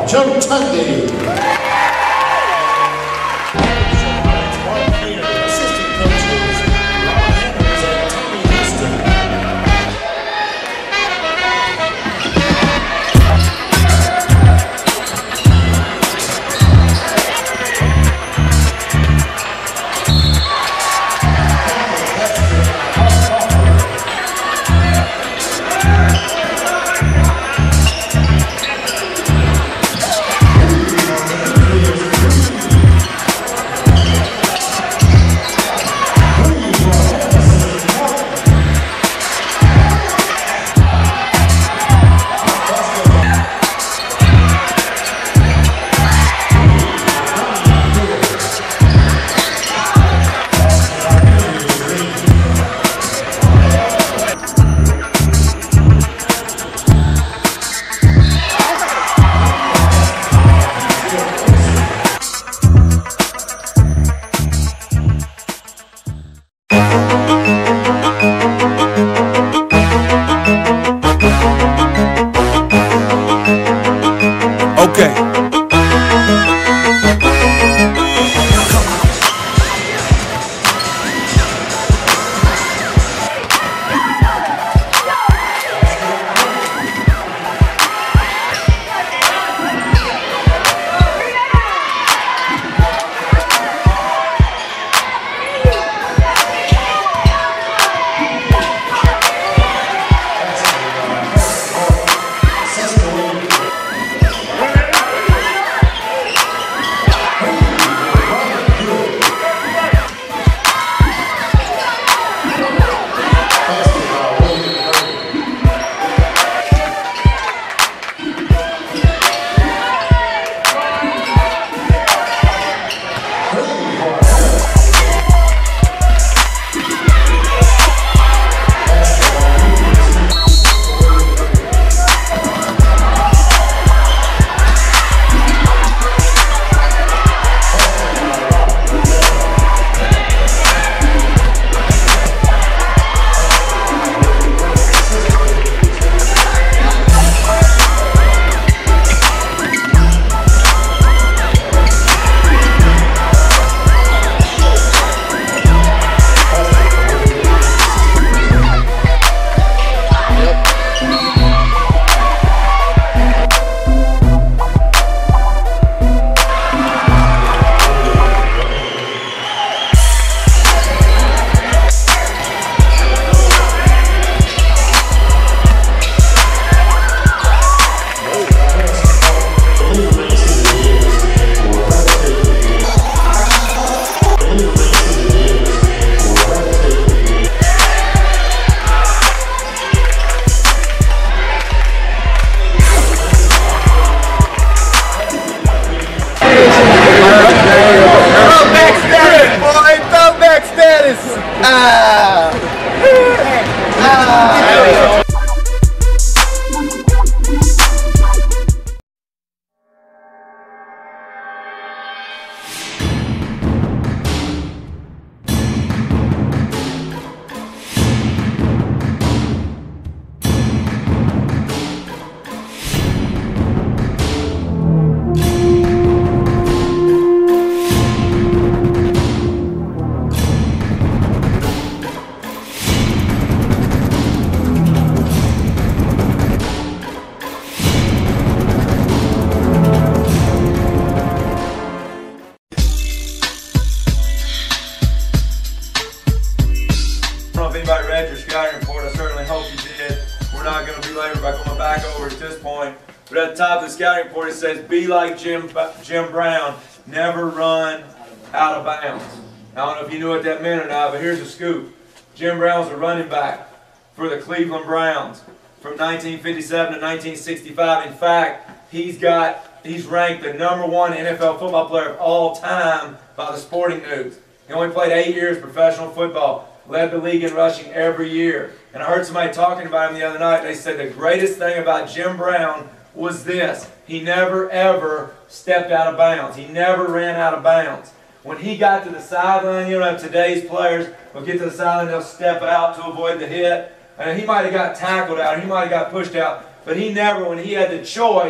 Joe Tunde. Okay. Anybody read your scouting report? I certainly hope you did. We're not going to be labored by going back over at this point. But at the top of the scouting report it says, be like Jim Brown, never run out of bounds. Now, I don't know if you knew what that meant or not, but here's a scoop. Jim Brown was a running back for the Cleveland Browns from 1957 to 1965. In fact, he's ranked the #1 NFL football player of all time by the Sporting News. He only played 8 years professional football. Led the league in rushing every year. And I heard somebody talking about him the other night. They said the greatest thing about Jim Brown was this. He never, ever stepped out of bounds. He never ran out of bounds. When he got to the sideline, you know, today's players will get to the sideline, they'll step out to avoid the hit. And he might have got tackled out, he might have got pushed out. But he never, when he had the choice,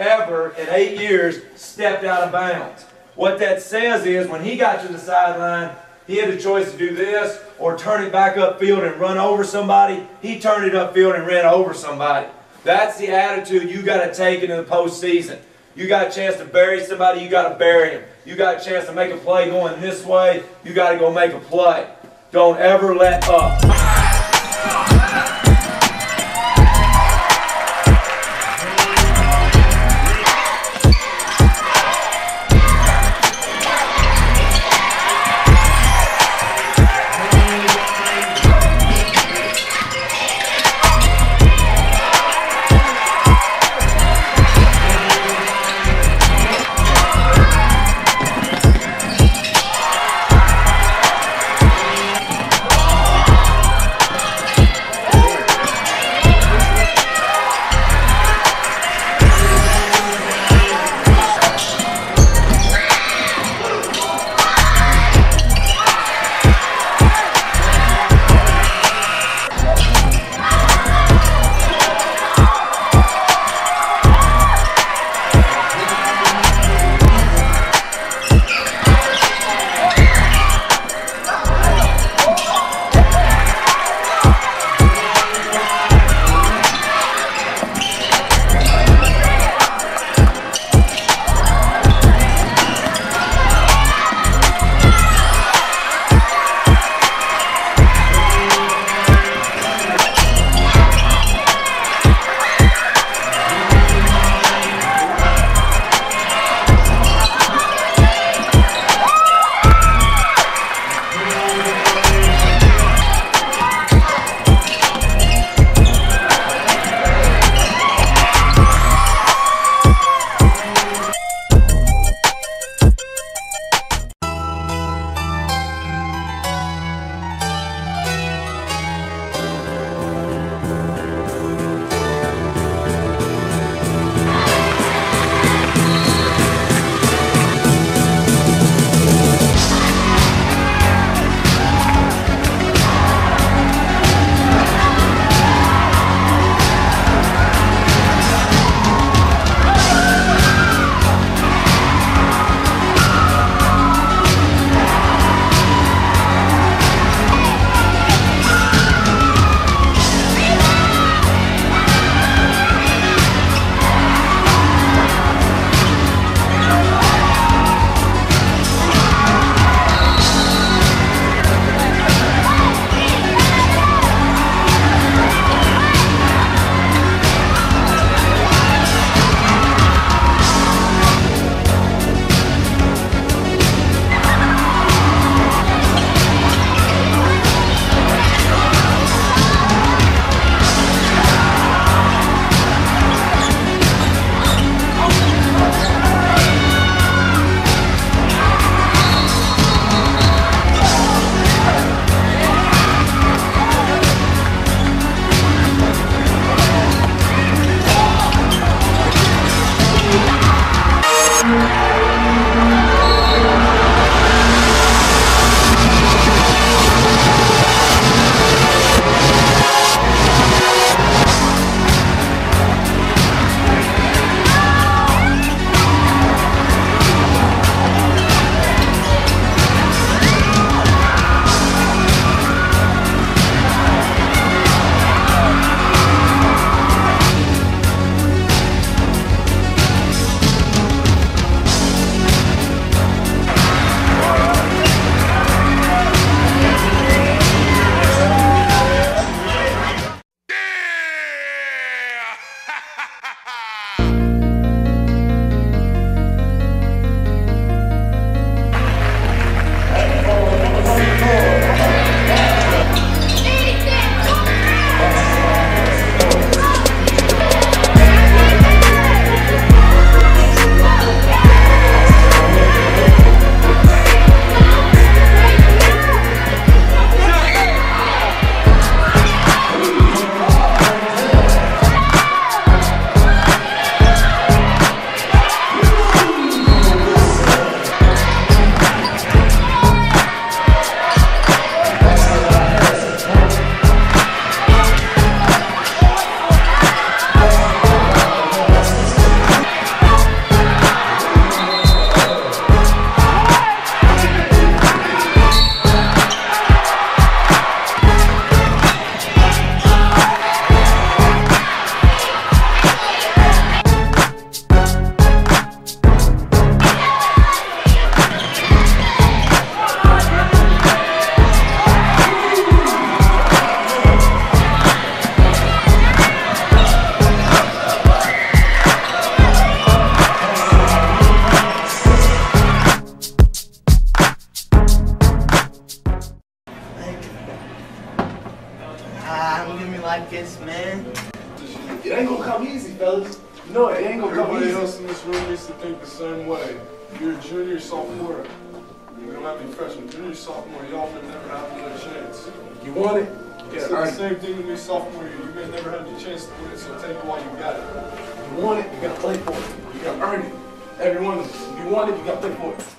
ever in 8 years stepped out of bounds. What that says is when he got to the sideline, he had a choice to do this or turn it back upfield and run over somebody. He turned it upfield and ran over somebody. That's the attitude you got to take into the postseason. You got a chance to bury somebody, you got to bury him. You got a chance to make a play going this way, you got to go make a play. Don't ever let up. Don't give me like this, man. It ain't gonna come easy, fellas. You know it ain't gonna come Everybody easy. else in this room needs to think the same way. You're a junior, sophomore. We don't have any freshmen. Junior, sophomore, y'all may never have another chance. You want it? You It's gotta the earn it. same thing with me sophomore year. You may never have the chance to win it, so take it while you got it. You want it, you gotta play for it. You gotta earn it. Every one of them. If you want it, you gotta play for it.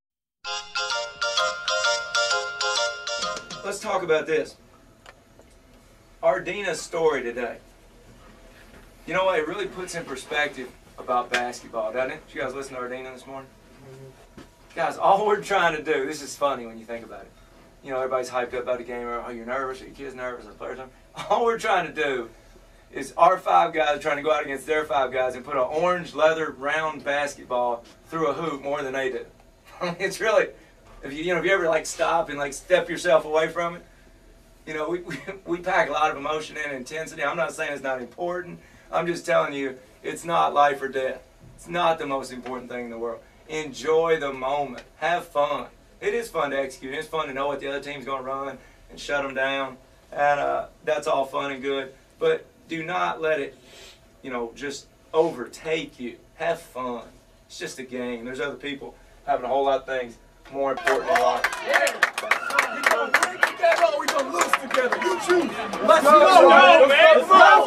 Let's talk about this. Ardina's story today. You know what? It really puts in perspective about basketball, doesn't it? Did you guys listen to Ardina this morning? Guys, all we're trying to do, this is funny when you think about it. You know, everybody's hyped up about the game. Oh, you're nervous? Are your kids nervous? Are the players nervous? All we're trying to do is our 5 guys trying to go out against their 5 guys and put an orange leather round basketball through a hoop more than they do. It's really, if you ever like stop and like step yourself away from it, you know, we pack a lot of emotion and intensity. I'm not saying it's not important. I'm just telling you, it's not life or death. It's not the most important thing in the world. Enjoy the moment. Have fun. It is fun to execute. It's fun to know what the other team's going to run and shut them down. And that's all fun and good. But do not let it, you know, just overtake you. Have fun. It's just a game. There's other people having a whole lot of things more important in life. We gonna win together or we gonna lose together. You choose. Let's go, man.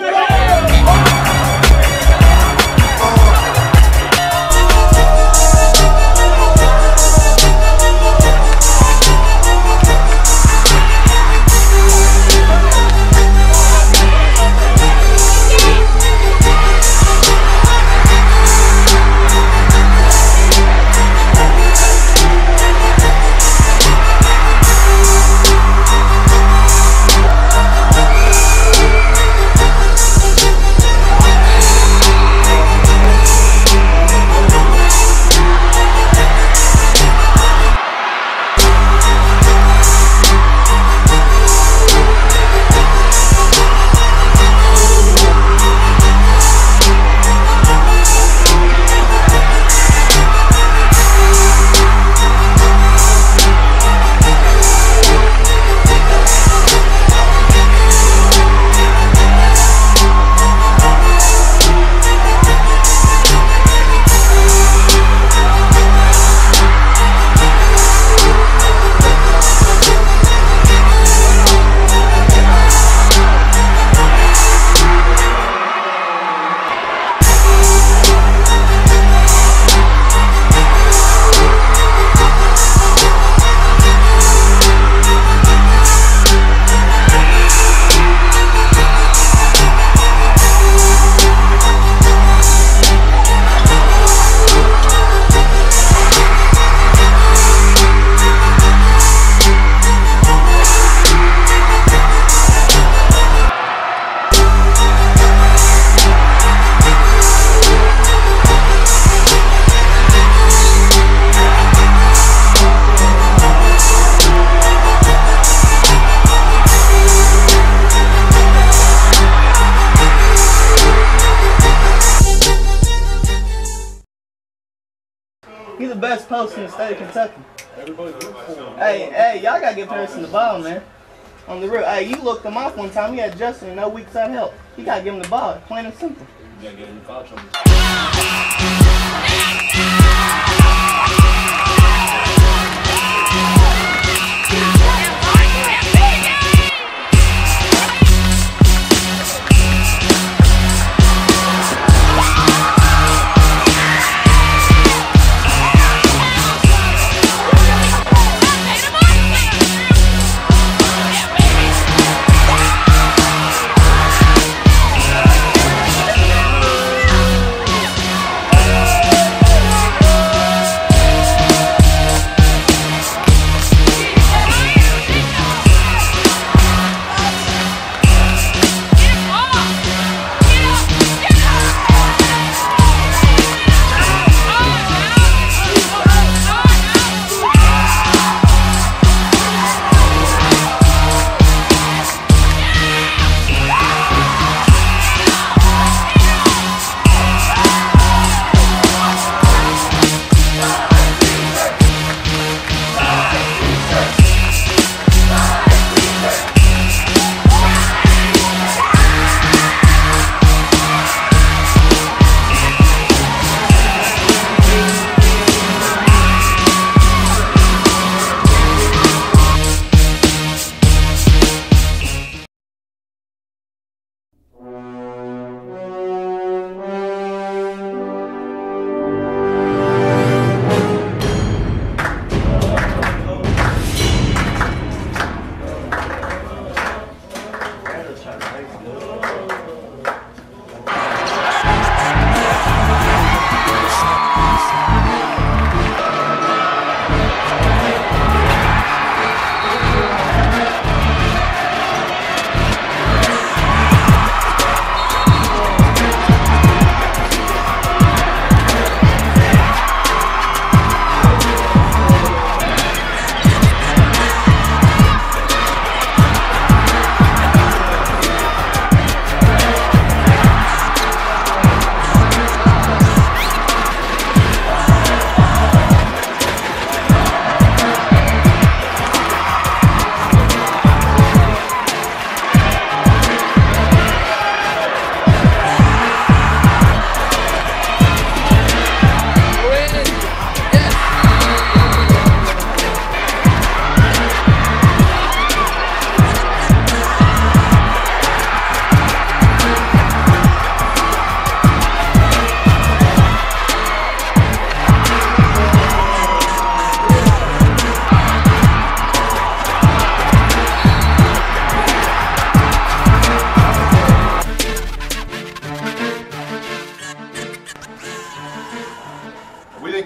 He's the best post in the state of Kentucky. Everybody look for him. Hey, y'all gotta give Harrison the ball, man. On the real. Hey, you looked him off one time. He had Justin and no weak side help. You gotta give him the ball, plain and simple. You gotta get in the foul trouble.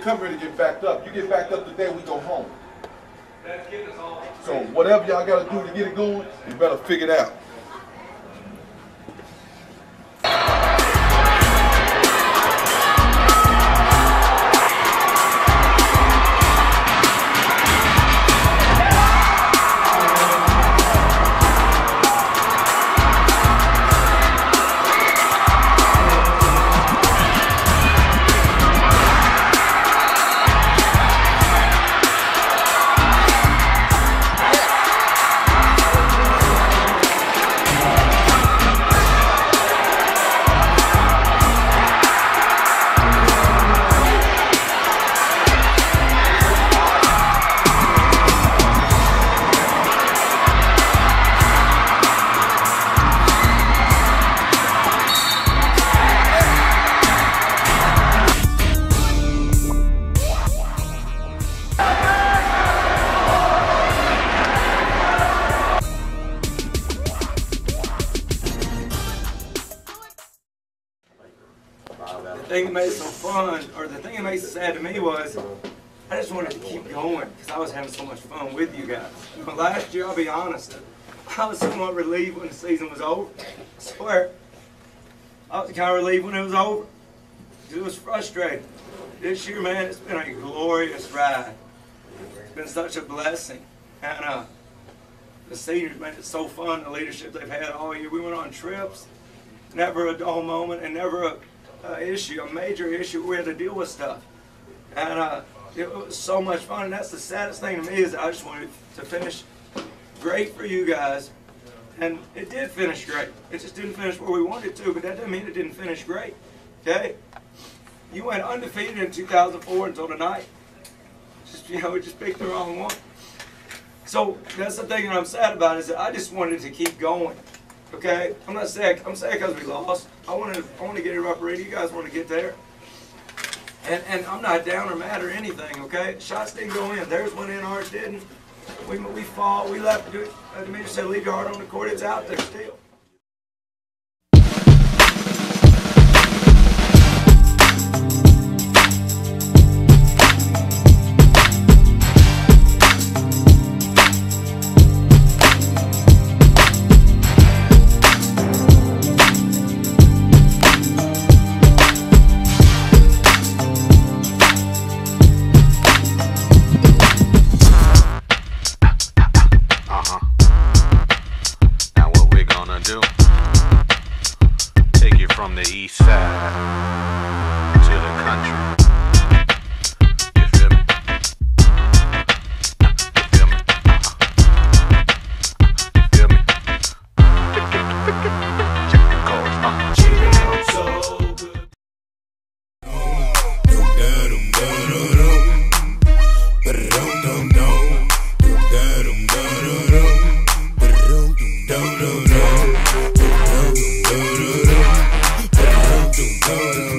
come here to get backed up. You get backed up the day we go home. So whatever y'all gotta do to get it going, you better figure it out. The thing that made it so fun, or the thing that makes it sad to me was, I just wanted to keep going because I was having so much fun with you guys. But last year, I'll be honest, I was somewhat relieved when the season was over. I swear, I was kind of relieved when it was over. It was frustrating. This year, man, it's been a glorious ride. It's been such a blessing. And the seniors made it so fun, the leadership they've had all year. We went on trips, never a dull moment, and never a major issue where we had to deal with stuff. And it was so much fun, and that's the saddest thing to me is I just wanted to finish great for you guys, and it did finish great. It just didn't finish where we wanted it to, but that doesn't mean it didn't finish great, okay? You went undefeated in 2004 until tonight. Just, you know, we just picked the wrong one. So that's the thing that I'm sad about is that I just wanted to keep going. Okay, I'm not sad. I'm sad because we lost. I want to get it up ready. You guys want to get there, and I'm not down or mad or anything. Okay, shots didn't go in. Theirs went in. Ours didn't. We fought. We left. The major said leave your heart on the court. It's out there still. From the east side to the country. You feel me? You feel me? You feel me? Check the chords. So good. Dum dum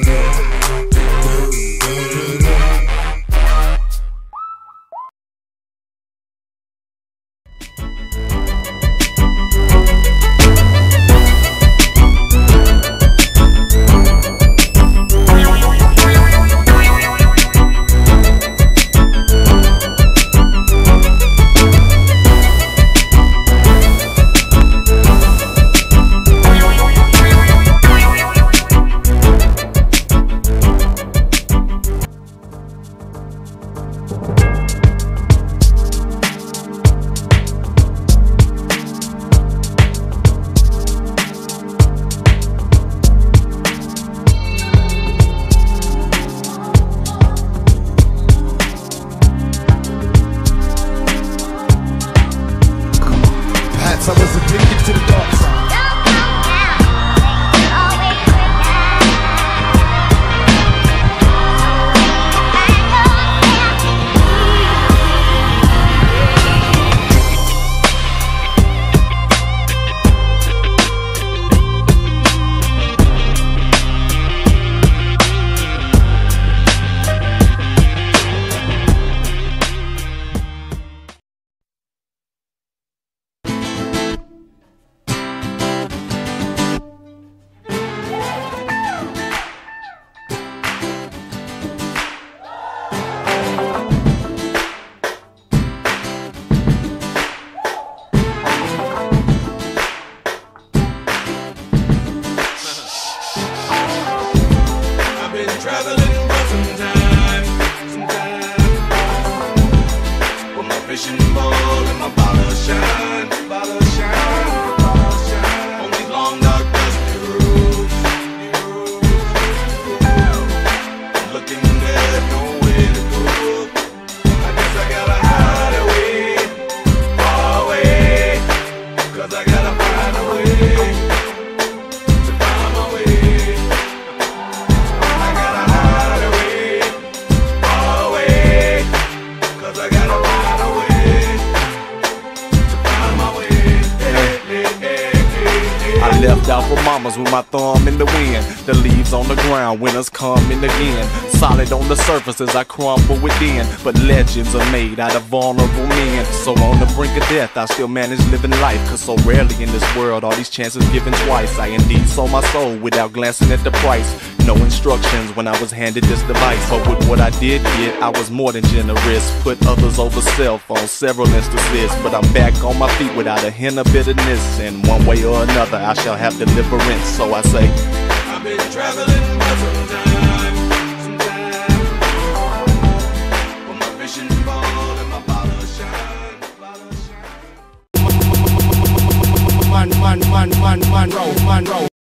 fishing pole and my bottle of shine, bottle of shine, bottle of shine. On these long dark dusty roads, looking there's no way to go. I guess I gotta hide away, far away, 'cause I gotta find a way to find my way. I gotta hide away, far away, 'cause I gotta find a way to find my way. Hey, hey, hey, hey, hey. I left out for mamas with my thumb in the wind. The leaves on the ground, winter's coming again. Solid on the surface as I crumble within, but legends are made out of vulnerable men. So on the brink of death, I still manage living life, 'cause so rarely in this world are these chances given twice. I indeed sold my soul without glancing at the price. No instructions when I was handed this device, but with what I did get, I was more than generous. Put others over self on several instances, but I'm back on my feet without a hint of bitterness. And one way or another, I shall have deliverance. So I say, I've been traveling for some time, with my fishing pole and my bottle of shine, bottle of shine. Monroe.